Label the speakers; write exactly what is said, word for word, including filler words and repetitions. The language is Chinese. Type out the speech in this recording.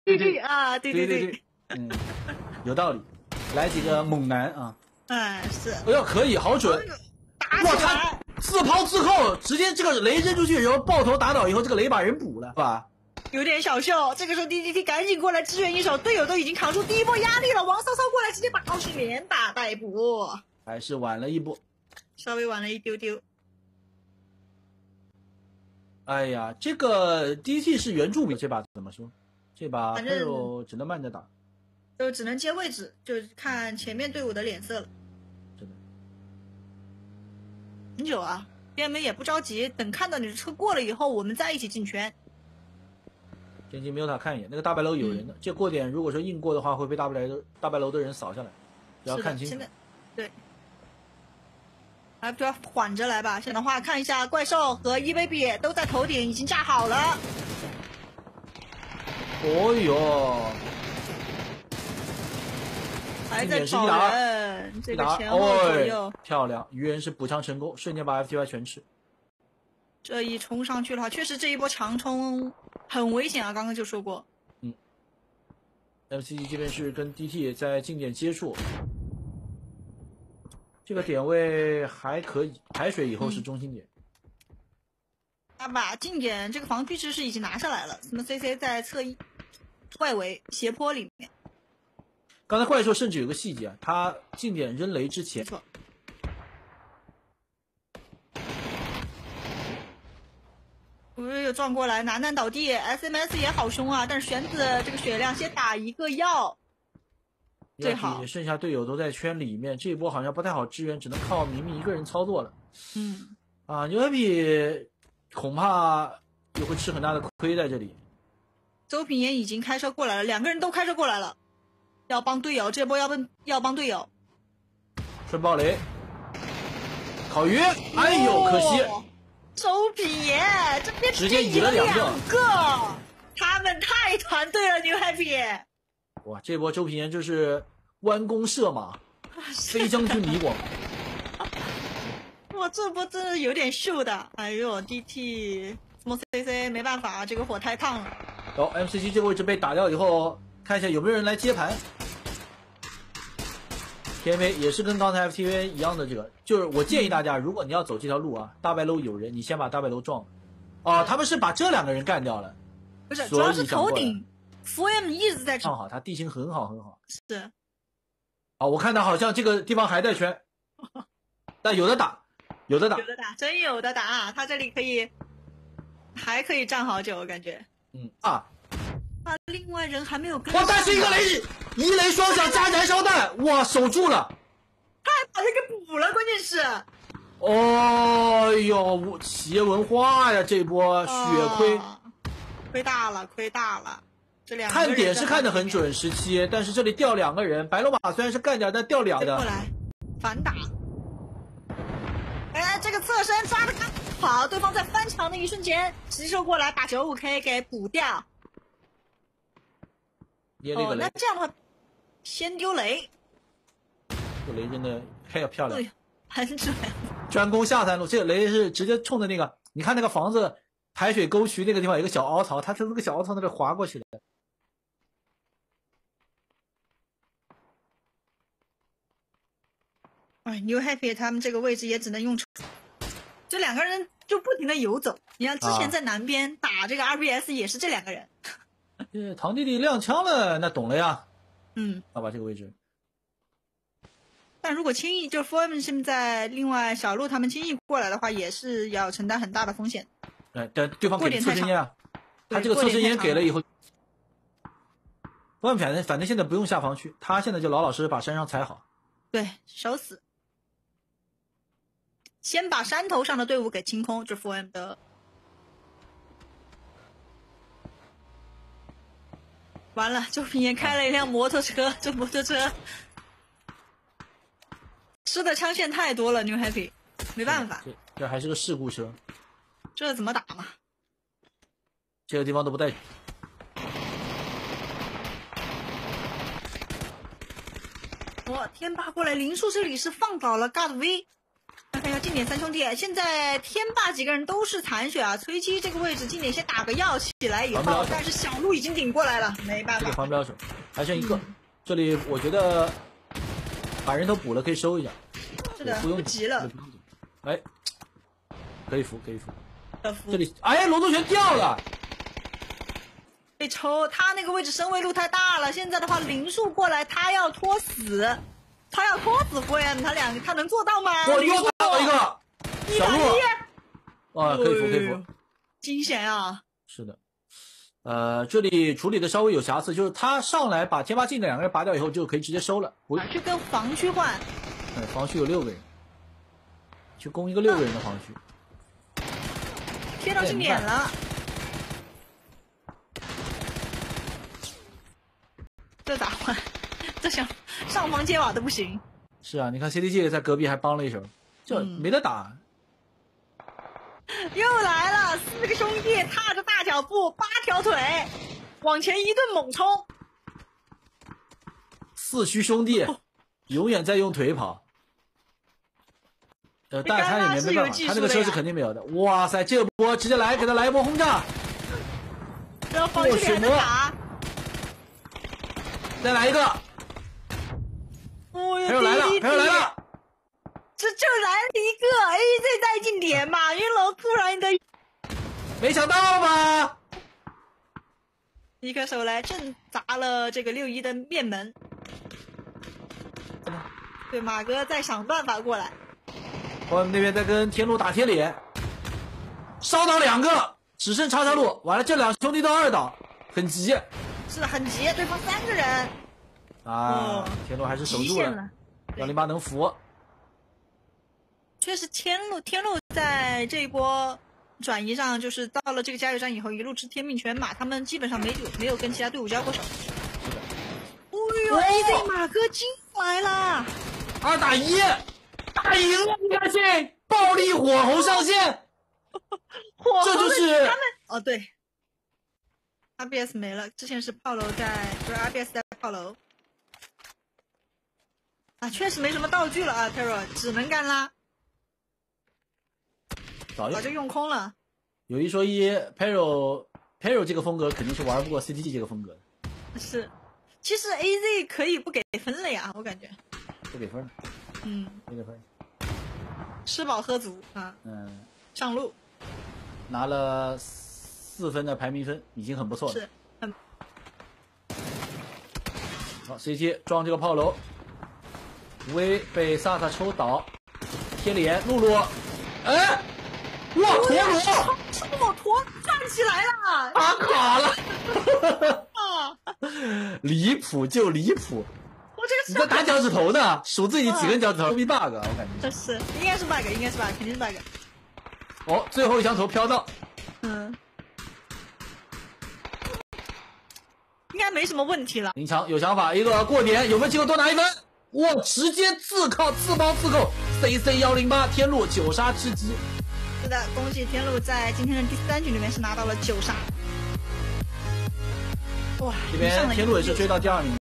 Speaker 1: 对对啊，对对对，
Speaker 2: 对嗯，有道理。来几个猛男啊！
Speaker 1: 哎是，
Speaker 2: 哎呦可以，好准！
Speaker 1: 打
Speaker 2: 哇，
Speaker 1: 起来！
Speaker 2: 他自抛自扣，直接这个雷扔出去，然后爆头打倒以后，这个雷把人补了，是吧？
Speaker 1: 有点小秀，这个时候 D D T 赶紧过来支援一手，队友都已经扛住第一波压力了。王骚骚过来直接把傲视连打带捕，
Speaker 2: 还是晚了一步，
Speaker 1: 稍微晚了一丢丢。
Speaker 2: 哎呀，这个 D T 是原著比这把怎么说？这把
Speaker 1: 反正
Speaker 2: 只能慢着打，
Speaker 1: 就只能接位置，就看前面队伍的脸色了。
Speaker 2: 真的
Speaker 1: 很久啊 ，D M 也不着急，等看到你的车过了以后，我们再一起进圈。
Speaker 2: 天津没有塔看一眼，那个大白楼有人的，嗯、这过点如果说硬过的话，会被大白楼大白楼的人扫下来，要看清楚。
Speaker 1: 现在，对，还不要缓着来吧。现在的话，看一下怪兽和 E V B 都在头顶已经架好了。
Speaker 2: 哦哟，
Speaker 1: 还在找人，这个前后左右、
Speaker 2: 哦、漂亮，鱼人是补枪成功，瞬间把 F T Y 全吃。
Speaker 1: 这一冲上去的话，确实这一波强冲很危险啊！刚刚就说过。
Speaker 2: 嗯 ，M C G 这边是跟 D T 在近点接触，这个点位还可以，排水以后是中心点。
Speaker 1: 他把近点这个防区值是已经拿下来了，什么 C C 在侧翼外围斜坡里面。
Speaker 2: 刚才怪兽甚至有个细节，他近点扔雷之前。
Speaker 1: 没错。又撞过来，楠楠倒地 ，S M S 也好凶啊！但是玄子这个血量先打一个药，最好。
Speaker 2: 剩下队友都在圈里面，这一波好像不太好支援，只能靠明明一个人操作了。
Speaker 1: 嗯，
Speaker 2: 啊，牛 happy 恐怕又会吃很大的亏在这里。
Speaker 1: 周品言已经开车过来了，两个人都开车过来了，要帮队友，这波要帮要帮队友。
Speaker 2: 顺爆雷，烤鱼，哎呦，可惜。
Speaker 1: 周品言这边
Speaker 2: 直接赢了两个，
Speaker 1: 个他们太团队了，牛 happy。
Speaker 2: 哇，这波周品言就是弯弓射马，飞将军李广。
Speaker 1: 哇，这波真的有点秀的，哎呦 ，D T 什么 C C 没办法，这个火太烫了。
Speaker 2: 然后 M C G 这个位置被打掉以后，看一下有没有人来接盘。T M A 也是跟刚才 F T V 一样的，这个就是我建议大家，如果你要走这条路啊，大白楼有人，你先把大白楼撞了。哦、呃，他们是把这两个人干掉了，
Speaker 1: 不是，主要是头顶 F M 一直在
Speaker 2: 唱好，他地形很好很好。
Speaker 1: 是。
Speaker 2: 啊，我看他好像这个地方还在圈，但有的打，有的打，
Speaker 1: 有的打，真有的打，他这里可以，还可以站好久，我感觉。
Speaker 2: 嗯啊。
Speaker 1: 啊，另外人还没有跟。
Speaker 2: 哇！但是一个雷，一雷双响加燃烧弹，哇，守住了。
Speaker 1: 他还把他给补了，关键是。
Speaker 2: 哦呦，企业文化呀，这波血亏、
Speaker 1: 哦，亏大了，亏大了。这两个人
Speaker 2: 看点是看得很准，十七，但是这里掉两个人，白龙马虽然是干掉，但掉两的。
Speaker 1: 过来，反打。哎，这个侧身抓的刚好，对方在翻墙的一瞬间吸收过来，把九五 K 给补掉。哦，那这样的话，先丢雷。
Speaker 2: 这雷真的太漂亮，
Speaker 1: 很准。
Speaker 2: 专攻下三路，这个雷是直接冲着那个，你看那个房子排水沟渠那个地方有个小凹槽，他从那个小凹槽那里滑过去的。
Speaker 1: 哎 ，New Happy 他们这个位置也只能用，这两个人就不停的游走。你看之前在南边打这个 R B S 也是这两个人。
Speaker 2: 呃，堂弟弟亮枪了，那懂了呀。
Speaker 1: 嗯，
Speaker 2: 好吧，这个位置。
Speaker 1: 但如果轻易就 F M 现在另外小鹿他们轻易过来的话，也是要承担很大的风险。
Speaker 2: 哎，但对方给侧身烟啊，他这个侧身烟给了以后 ，F M 反正反正现在不用下防区，他现在就老老实实把山上踩好。
Speaker 1: 对，守死。先把山头上的队伍给清空，这 F M 的。完了，周平也开了一辆摩托车，这摩托车吃的枪线太多了 ，New Happy 没办法，
Speaker 2: 这这还是个事故车，
Speaker 1: 这怎么打嘛？
Speaker 2: 这个地方都不带。
Speaker 1: 哇，天霸过来，林树这里是放倒了 God V， 看看要近点三兄弟，现在天霸几个人都是残血啊。崔七这个位置，近点先打个药起来以后，但是小鹿已经顶过来了，没办法，
Speaker 2: 这个防不了手，还剩一个。嗯、这里我觉得把人头补了，可以收一下。
Speaker 1: 是的，不用急了。
Speaker 2: 哎，可以扶，可以扶。
Speaker 1: 扶
Speaker 2: 这里，哎，龙头拳掉了。
Speaker 1: 被抽，他那个位置身位路太大了。现在的话，林树过来，他要拖死，他要拖死霍彦，他两个他能做到吗？
Speaker 2: 我又打到一个小鹿，啊，可以扶，可以扶，
Speaker 1: 惊险啊！
Speaker 2: 是的，呃，这里处理的稍微有瑕疵，就是他上来把天霸镜的两个人拔掉以后，就可以直接收了。
Speaker 1: 我去跟防区换，
Speaker 2: 嗯，防区有六个人，去攻一个六个人的防区，
Speaker 1: 贴到近点了。这咋换？这想上方接瓦都不行。
Speaker 2: 是啊，你看 C D G 在隔壁还帮了一手，这没得打。
Speaker 1: 嗯、又来了，四个兄弟踏着大脚步，八条腿往前一顿猛冲。
Speaker 2: 四驱兄弟、哦、永远在用腿跑。呃，但他也没办法，他那个车是肯定没有的。哇塞，这波直接来给他来一波轰炸。
Speaker 1: 然后防区还能打。
Speaker 2: 再来一个！
Speaker 1: 哦哟，
Speaker 2: 朋友来了，朋友来了！
Speaker 1: 这就来了一个 A Z 带近点，马云龙突然的，
Speaker 2: 没想到吧？
Speaker 1: 一颗手来正砸了这个六一的面门。对，马哥在想办法过来。
Speaker 2: 我们那边在跟天路打贴脸，烧倒两个，只剩叉叉路。完了，这两兄弟都二倒，很急。
Speaker 1: 是的，很急，对方三个人
Speaker 2: 啊，天路还是守住了，幺零八能扶。
Speaker 1: 确实，天路天路在这一波转移上，就是到了这个加油站以后，一路吃天命全马，他们基本上没有没有跟其他队伍交过手。
Speaker 2: 是的。
Speaker 1: 哦呦 ，A Z 马哥进来了，
Speaker 2: 二打一，打赢了，你看这暴力火候上线，
Speaker 1: 火候
Speaker 2: 这就是
Speaker 1: 他们哦对。R B S 没了，之前是炮楼在，不是 R B S 在炮楼啊，确实没什么道具了啊 ，Tero 只能干拉，
Speaker 2: 早
Speaker 1: 就用空了。
Speaker 2: 有一说一 ，Pero Pero 这个风格肯定是玩不过 C T G 这个风格的。
Speaker 1: 是，其实 A Z 可以不给分了呀，我感觉。
Speaker 2: 不给分。
Speaker 1: 嗯，
Speaker 2: 不给分。
Speaker 1: 吃饱喝足啊。
Speaker 2: 嗯。
Speaker 1: 上路。
Speaker 2: 拿了。四分的排名分已经很不错了。
Speaker 1: 是，很。
Speaker 2: 好 ，C 七撞这个炮楼，威被萨萨抽倒，贴脸，露露，哎，哇，陀螺，
Speaker 1: 骆驼站起来了，
Speaker 2: 他卡了，啊，离谱就离谱。
Speaker 1: 我这个
Speaker 2: 你在打脚趾头呢，数自己几根脚趾头，牛逼 bug， 我感觉。
Speaker 1: 这是，应该是 bug， 应该是 bug， 肯定是 bug。
Speaker 2: 哦，最后一枪头飘到。
Speaker 1: 嗯。应该没什么问题了。
Speaker 2: 林强有想法，一个过点，有没有机会多拿一分？哇，直接自靠自包自扣 ，C C 幺零八天路九杀吃鸡。
Speaker 1: 是的，恭喜天路在今天的第三局里面是拿到了九杀。哇，
Speaker 2: 这边天路也是追到第二名。